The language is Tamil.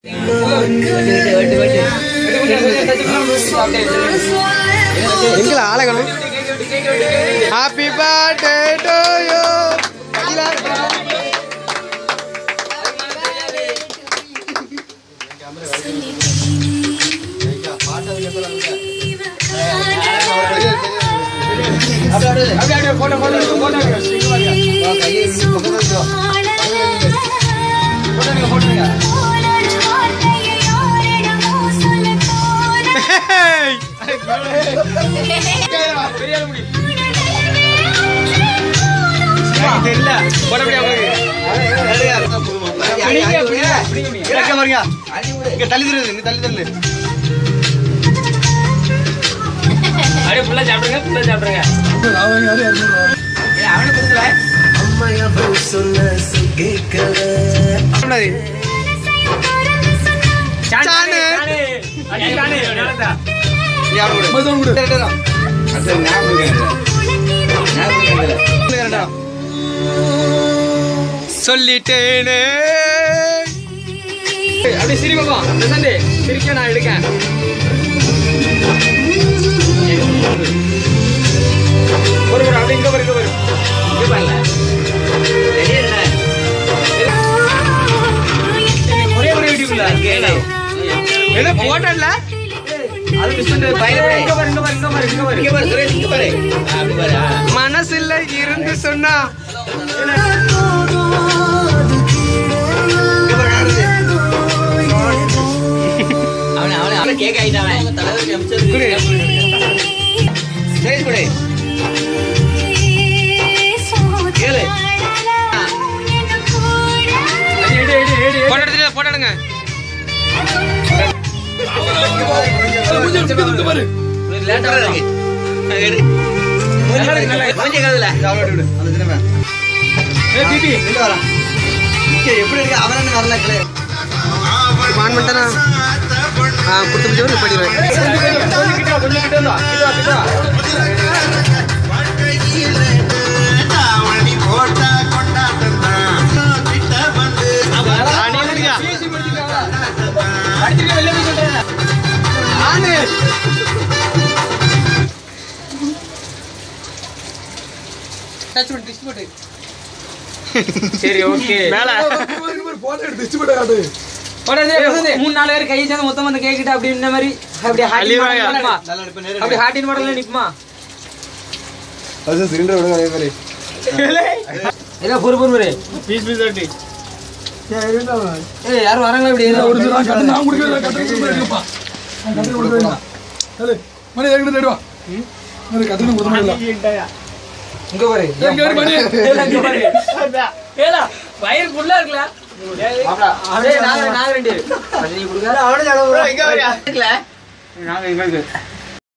Happy birthday to you. சொல்லிட்டேனே அப்படி சிரி பக்கம் பிரசந்த் சிரிக்க நான் எடுக்கேன் ஒரு அப்படி இங்க வரும் இங்க பாருங்க ஒரே வீடியோல ஏதோ போட்டோல அது மிஸ் பண்ணிட்டு பையன் இங்க பாரு சுரேஷ் இங்க பாரு அப்படி பாரு மனசுல இருந்து சொன்னா அவனை கேக் ஆயிட்டான் தலைவருக்கு அமிச்சது சரி குடே கேளு போட்டோ எடுங்க பாரு லேட்டா இருக்கு எடு கொஞ்சம் கேளுல டவுன்லோட் விடு அந்த சினிமா ஏய் பிபி இங்க வர ஓகே எப்படி இருக்கு அவனே வரல கிளே மான் மண்டனா குடுத்து பிடிச்சு படிறேன் கொஞ்சம் கிட்ட வா தாவணி போட்டா கொண்டாட்டா கிட்ட வந்து அடிங்க சிசி முடிச்சிட்டாங்க அடிச்சிட்டு வெளிய போய் சொல்றேன் ஆனே டச் பண்ணி டிஸ்ட் போடு சரி ஓகே மேல போட்டோ எடுத்து டிஸ்ட் போடு காட்டு போடே மூணு நாலு பேர் கை சேர்ந்து மொத்தம் வந்து கேக்கிட்ட அப்படி இந்த மாதிரி அப்படி அப்படி ஹார்ட்டின் மாடல்ல நிக்குமா அது சிலிண்டர் விடுங்க அதே மாதிரி ஏதா பொறு பீஸ் அடி ஏய் யார் வராங்களா இப்படி நான் குடிக்கிறேன் கட்டறேன் நான் கட்டறேன் கொடுறேன் ஹலே மணி எங்க தேடுவா நான் கட்டறேன் கொடுறேன் இங்க பாரு எங்க மணி இங்க பாரு ஏலா வயர் ஃபுல்லா இருக்குல நாங்க ரெண்டு நீ குடுங்க அவனே இங்க வரியா நாங்க இங்க